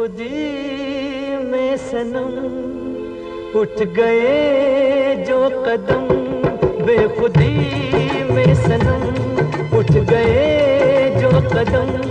बेखुदी में सनम उठ गए जो कदम, बेखुदी में सनम उठ गए जो कदम।